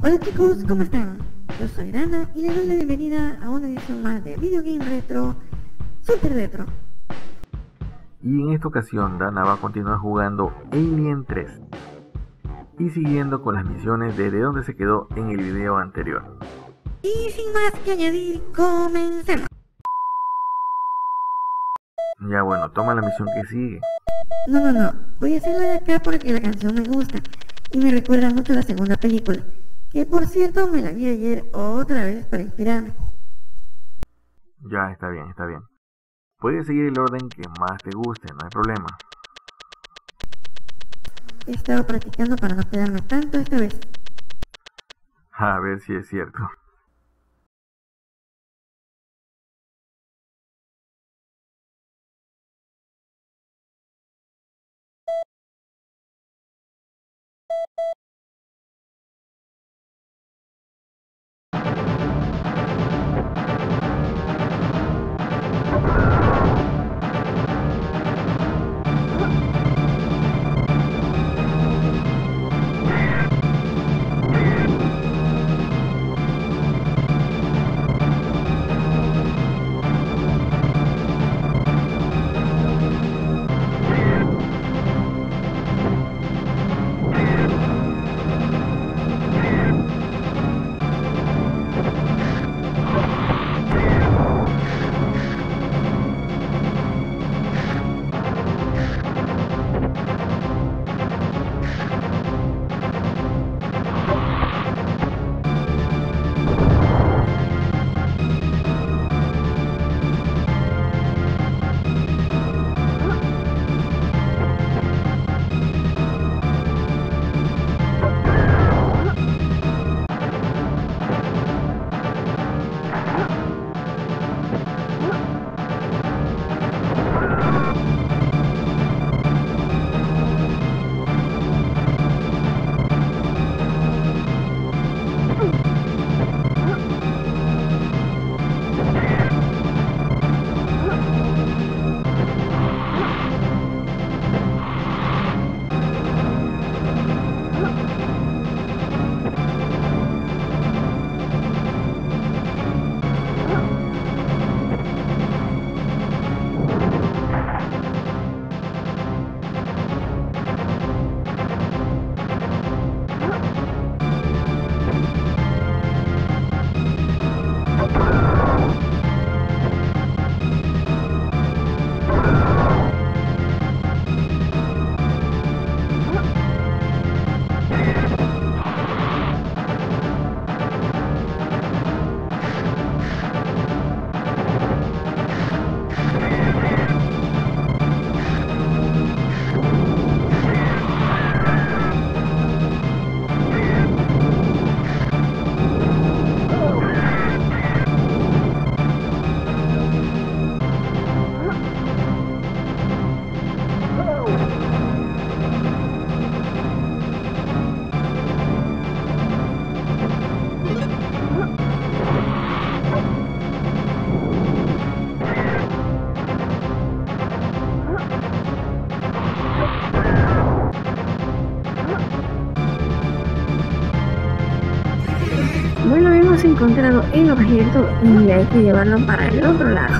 Hola chicos, ¿cómo están? Yo soy Dana y les doy la bienvenida a una edición más de Video Game Retro, Super Retro. Y en esta ocasión Dana va a continuar jugando Alien 3 y siguiendo con las misiones desde donde se quedó en el video anterior. Y sin más que añadir, comencemos. Ya bueno, toma la misión que sigue. No, voy a hacerla de acá porque la canción me gusta y me recuerda mucho a la segunda película, que por cierto me la vi ayer otra vez para inspirarme. Ya, está bien. Puedes seguir el orden que más te guste, no hay problema. He estado practicando para no quedarme tanto esta vez. A ver si es cierto. Bueno, hemos encontrado el objeto y hay que llevarlo para el otro lado.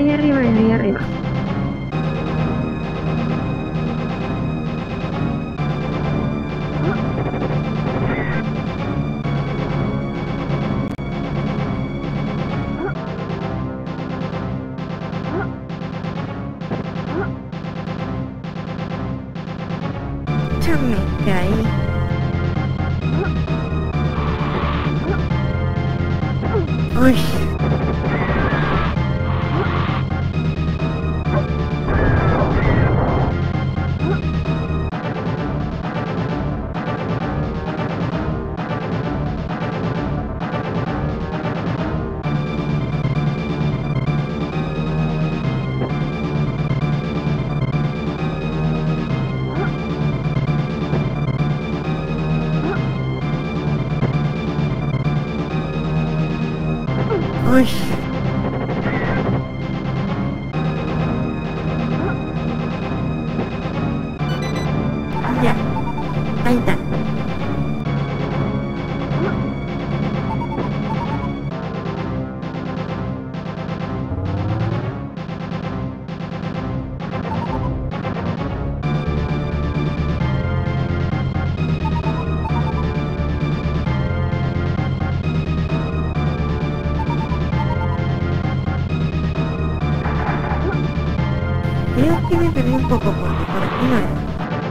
ahí arriba, ahí arriba. Ya me caí. Uy. Uy. Ya, ahí está. Creo que me perdí un poco porque por aquí no es.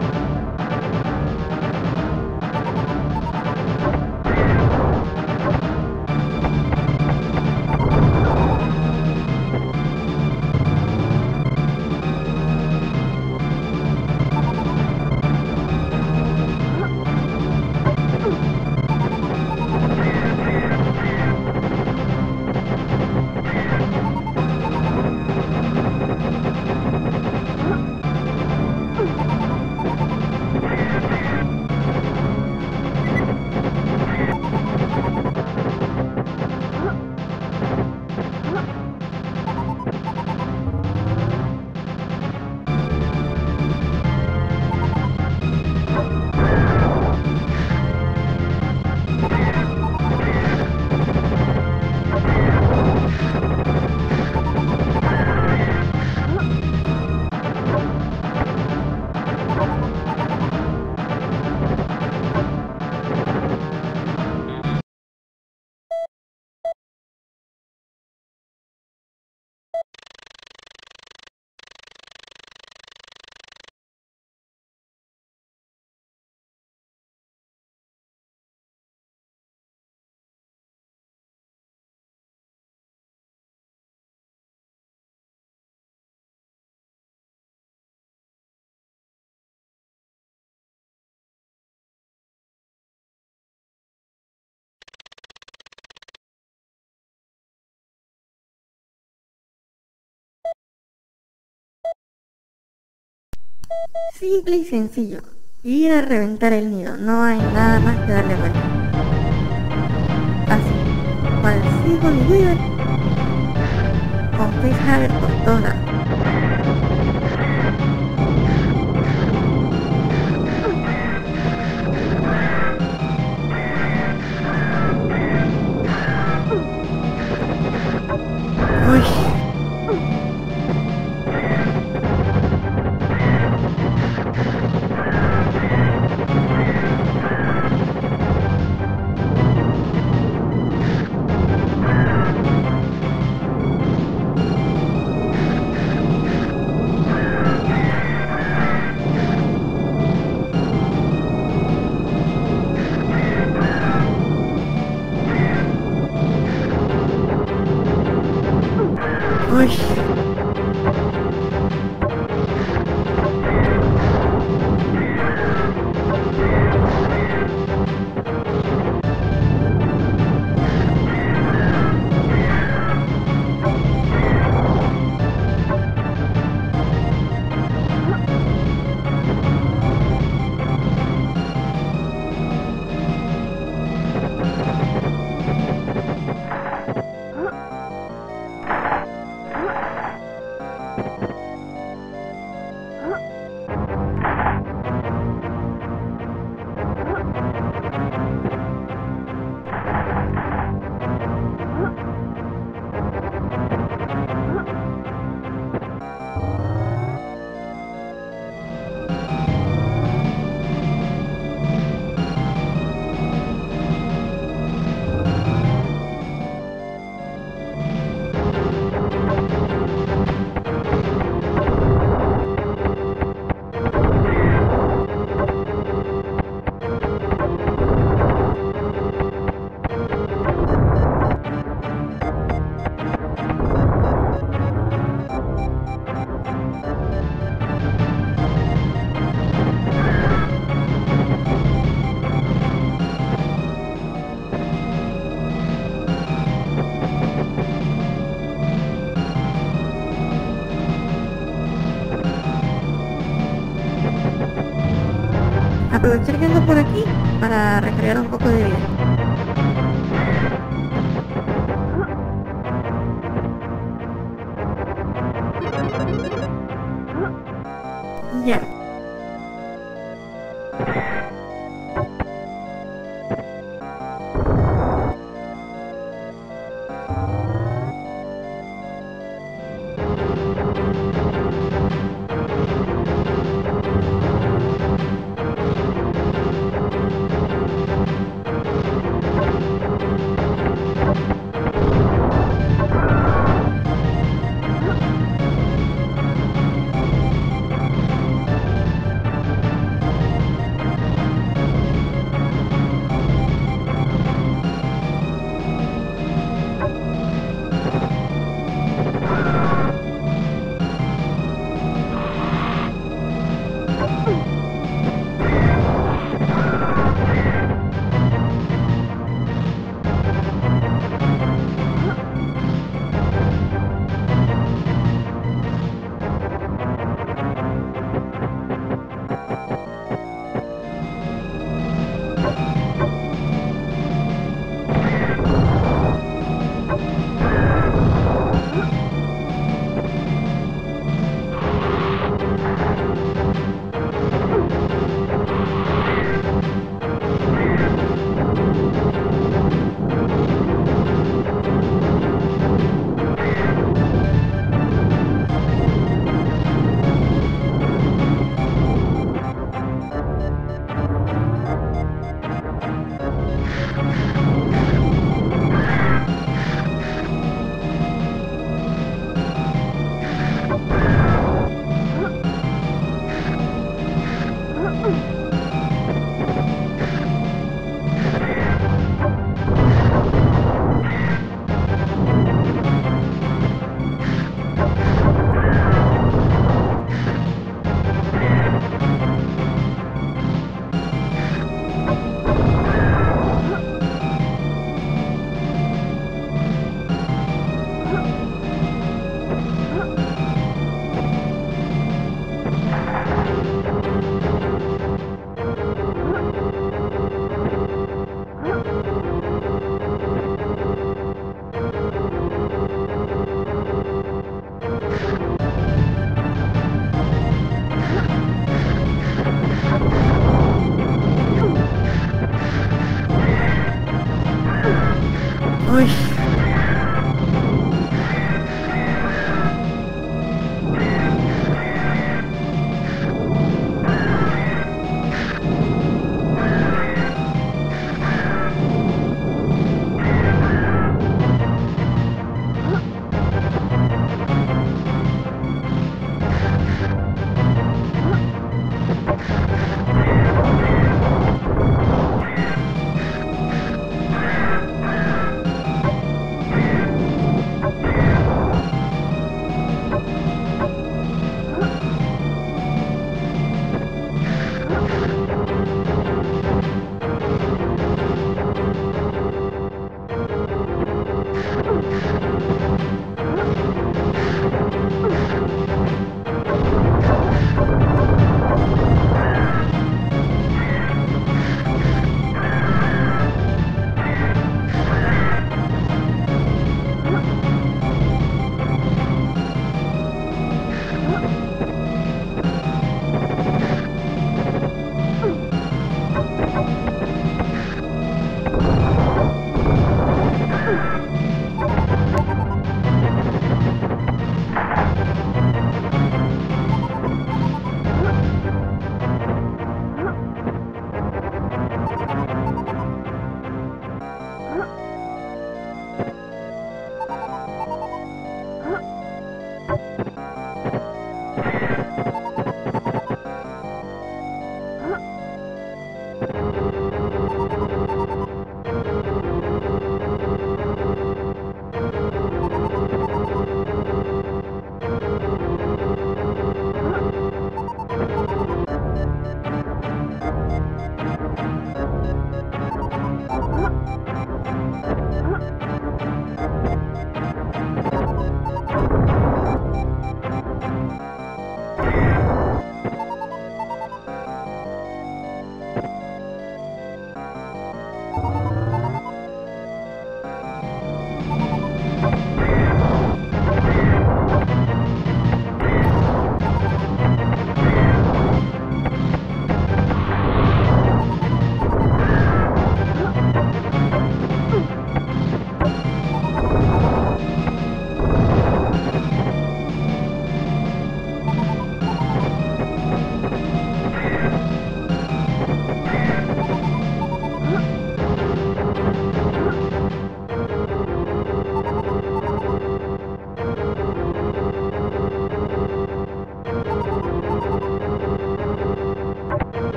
Simple y sencillo. Ir a reventar el nido. No hay nada más que darle vuelta. Así. Cual Sigourney Weaver. Con facehugger por todos lados. Uy. Uy. aprovechar que ando por aquí para recargar un poco de vida. Ya. Uy.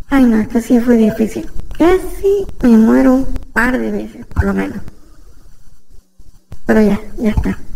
Ay no, esto sí fue difícil. Casi me muero un par de veces, por lo menos. Pero ya está.